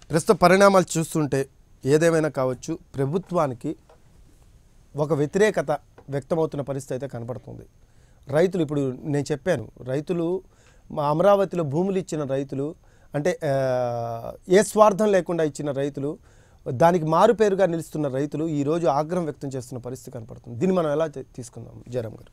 ప్రస్తుత పరిణామాలు చూస్తుంటే ఏదేమైనా కావచ్చు ప్రభుత్వానికి ఒక వ్యతిరేకత వ్యక్తమవుతున్న పరిస్థితి అయితే కనపడుతుంది. రైతులు ఇప్పుడు నేను చెప్పాను, రైతులు మా అమరావతిలో భూములు ఇచ్చిన రైతులు అంటే ఏ స్వార్థం లేకుండా ఇచ్చిన రైతులు, దానికి మారు పేరుగా నిలుస్తున్న రైతులు ఈరోజు ఆగ్రహం వ్యక్తం చేస్తున్న పరిస్థితి కనపడుతుంది. దీన్ని మనం ఎలా తీసుకుందాం జయరాం గారు?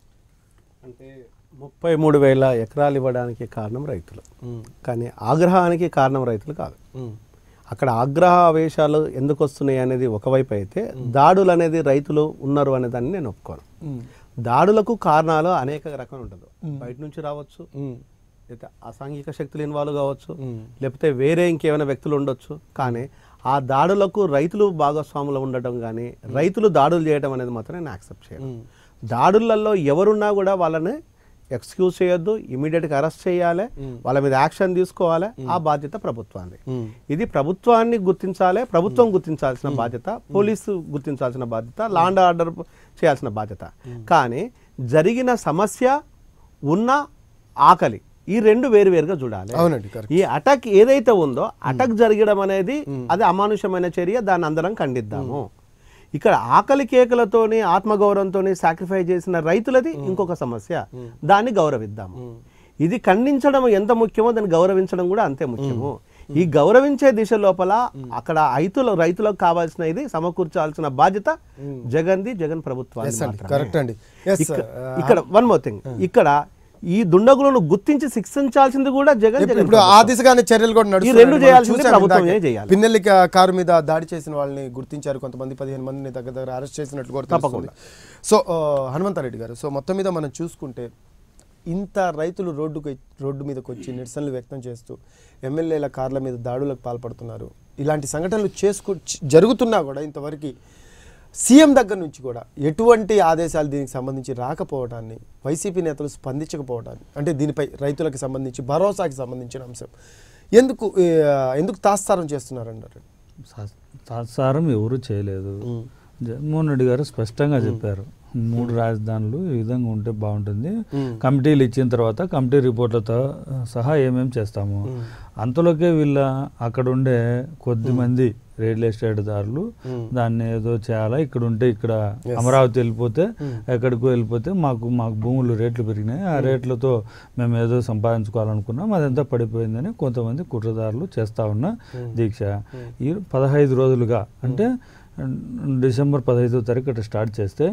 అంటే 33,000 ఎకరాలు ఇవ్వడానికి కారణం రైతులు, కానీ ఆగ్రహానికి కారణం రైతులు కాదు. అక్కడ ఆగ్రహ ఆవేశాలు ఎందుకు వస్తున్నాయి అనేది ఒకవైపు అయితే, దాడులు అనేది రైతులు ఉన్నారు అనే దాన్ని నేను ఒప్పుకోను. దాడులకు కారణాలు అనేక రకాలు ఉంటుంది. బయట నుంచి రావచ్చు, లేకపోతే అసాంఘిక శక్తులు ఇన్వాల్వ్ కావచ్చు, లేకపోతే వేరే ఇంకేమైనా వ్యక్తులు ఉండొచ్చు. కానీ ఆ దాడులకు రైతులు భాగస్వాములు ఉండటం కానీ రైతులు దాడులు చేయడం అనేది మాత్రం నేను యాక్సెప్ట్ చేయను. దాడులలో ఎవరున్నా కూడా వాళ్ళని ఎక్స్క్యూజ్ చేయొద్దు, ఇమీడియట్గా అరెస్ట్ చేయాలి, వాళ్ళ మీద యాక్షన్ తీసుకోవాలి. ఆ బాధ్యత ప్రభుత్వాన్ని. ఇది ప్రభుత్వాన్ని గుర్తించాలి, ప్రభుత్వం గుర్తించాల్సిన బాధ్యత, పోలీసు గుర్తించాల్సిన బాధ్యత, లా అండ్ ఆర్డర్ చేయాల్సిన బాధ్యత. కానీ జరిగిన సమస్య ఉన్న ఆకలి ఈ రెండు వేరువేరుగా చూడాలి. ఈ అటాక్ ఏదైతే ఉందో అటాక్ జరగడం అనేది అది అమానుషమైన చర్య, దాన్ని అందరం ఖండిద్దాము. ఇక్కడ ఆకలి కేకలతోని ఆత్మగౌరవంతో సాక్రిఫైస్ చేసిన రైతులది ఇంకొక సమస్య, దాన్ని గౌరవిద్దాము. ఇది ఖండించడం ఎంత ముఖ్యమో దాన్ని గౌరవించడం కూడా అంతే ముఖ్యము. ఈ గౌరవించే దిశ లోపల అక్కడ రైతులకు కావాల్సిన ఇది సమకూర్చాల్సిన బాధ్యత జగన్ ప్రభుత్వానికి. ఇక్కడ వన్ మోర్ థింగ్, ఇక్కడ ఈ దుండగులను గుర్తించి శిక్షించాల్సింది కూడా జగన్. ఆ దిశగానే చర్యలు కూడా నడుస్తున్నాయి. పిన్నెల్లి కారు మీద దాడి చేసిన వాళ్ళని గుర్తించారు, కొంతమంది 15 మందిని దగ్గర అరెస్ట్ చేసినట్లు కూడా తప్పకుండా. సో హనుమంతారెడ్డి గారు, సో మొత్తం మీద మనం చూసుకుంటే ఇంత రైతులు రోడ్డు మీదకి వచ్చి నిరసనలు వ్యక్తం చేస్తూ ఎమ్మెల్యేల కార్ల మీద దాడులకు పాల్పడుతున్నారు. ఇలాంటి సంఘటనలు జరుగుతున్నా కూడా ఇంతవరకు సీఎం దగ్గర నుంచి కూడా ఎటువంటి ఆదేశాలు దీనికి సంబంధించి రాకపోవడాన్ని, వైసీపీ నేతలు స్పందించకపోవడాన్ని, అంటే దీనిపై రైతులకు సంబంధించి భరోసాకి సంబంధించిన అంశం ఎందుకు తాత్సారం చేస్తున్నారన్నారు? తాత్సారం ఎవరు చేయలేదు. జగన్మోహన్ రెడ్డి గారు స్పష్టంగా చెప్పారు, 3 రాజధానులు ఈ విధంగా ఉంటే బాగుంటుంది, కమిటీలు ఇచ్చిన తర్వాత కమిటీ రిపోర్ట్లతో సహా ఏమేమి చేస్తాము. అంతలోకే అక్కడ ఉండే కొద్దిమంది రియల్ ఎస్టేట్ దారులు దాన్ని ఏదో చేయాలా, ఇక్కడ ఉంటే ఇక్కడ అమరావతి వెళ్ళిపోతే ఎక్కడికో వెళ్ళిపోతే మాకు భూములు రేట్లు పెరిగినాయి, ఆ రేట్లతో మేము ఏదో సంపాదించుకోవాలనుకున్నాం, అదంతా పడిపోయిందని కొంతమంది కుట్రదారులు చేస్తా ఉన్న దీక్ష ఈ 15 రోజులుగా, అంటే డిసెంబర్ 15వ తారీఖు అట్లా స్టార్ట్ చేస్తే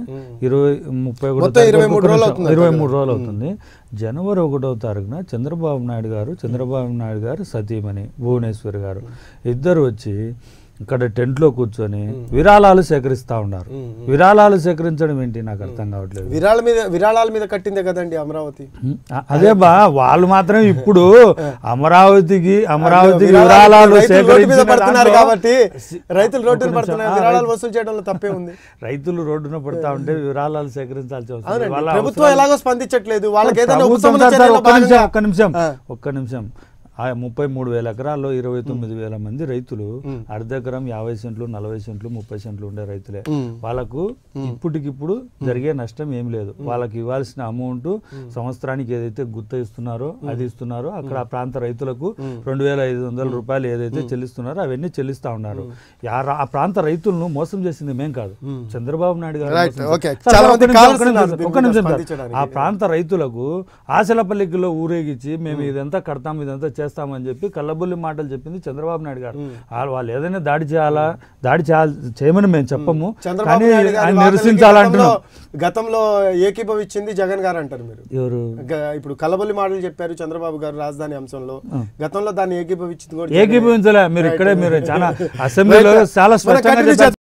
23 రోజులు అవుతుంది. జనవరి 1వ తారీఖున చంద్రబాబు నాయుడు గారు సతీమణి భువనేశ్వరి గారు ఇద్దరు వచ్చి ఇక్కడ టెంట్లో కూర్చొని విరాళాలు సేకరిస్తా ఉన్నారు. విరాళాలు సేకరించడం ఏంటి నాకు అర్థం కావట్లేదు. విరాళాల మీద కట్టిందే కదండి అమరావతి. అదే వాళ్ళు మాత్రం ఇప్పుడు అమరావతికి విరాళాలు పడుతున్నారు కాబట్టి రైతులు రోడ్డున పడుతున్నారు, విరాళాలు వసూలు చేయడంలో తప్పే ఉంది. రైతులు రోడ్డున పడతా ఉంటే విరాళాలు సేకరించాల్సి వస్తుంది. ప్రభుత్వం ఎలాగో స్పందించట్లేదు. వాళ్ళకి ఒక్క నిమిషం 33,000 ఎకరాల్లో 29,000 మంది రైతులు అర్ధ ఎకరం 50 సెంట్లు 40 సెంట్లు 30 సెంట్లు ఉండే రైతులే. వాళ్ళకు ఇప్పటికిప్పుడు జరిగే నష్టం ఏం లేదు. వాళ్ళకి ఇవ్వాల్సిన అమౌంట్ సంవత్సరానికి ఏదైతే గుత్త ఇస్తున్నారో అది ఇస్తున్నారో, అక్కడ ఆ ప్రాంత రైతులకు 2,500 రూపాయలు ఏదైతే చెల్లిస్తున్నారో అవన్నీ చెల్లిస్తా ఉన్నారు. ఆ ప్రాంత రైతులను మోసం చేసింది మేం కాదు, చంద్రబాబు నాయుడు గారు. ఆ ప్రాంత రైతులకు ఆశలపల్లిలో ఊరేగించి మేము ఇదంతా కడతాం ఇదంతా చేస్తామని చెప్పి కళ్ళబుల్లి మాటలు చెప్పింది చంద్రబాబు నాయుడు గారు. వాళ్ళు ఏదైనా దాడి చేయమని మేము చెప్పము, కానీ ఆయన నిరసించాలంటున్నాం. గతంలో ఏకీభవించింది జగన్ గారు అంటారు మీరు. ఎవరు ఇప్పుడు కళ్ళబుల్లి మాటలు చెప్పారు చంద్రబాబు గారు రాజధాని అంశంలో, గతంలో దాన్ని ఏకీభవించింది కూడా ఏకీభవించలే. మీరు చాలా అసెంబ్లీలో చాలా స్పష్టంగా